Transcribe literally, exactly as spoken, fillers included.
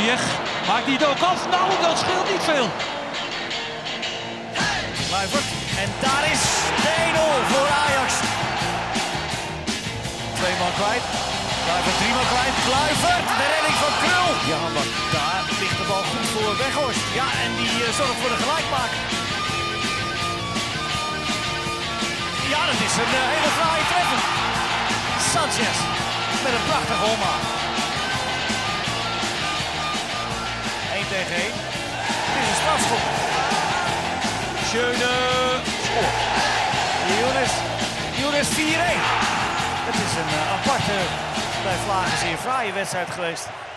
Ziyech maakt niet ook af. Nou, dat scheelt niet veel. Kluivert. En daar is de één nul voor Ajax. Twee man kwijt. Kluivert drie man kwijt. Kluivert, de redding van Krul. Ja, maar daar ligt de bal goed voor Weghorst. Ja, en die uh, zorgt voor de gelijkmaker. Ja, dat is een uh, hele fraaie treffer. Sanchez met een prachtige omhaal. één tegen één. Dit is een strafschop. Schöne scoort. Younes, Younes vier één. Het is een uh, aparte, bij Vlagen zeer fraaie wedstrijd geweest.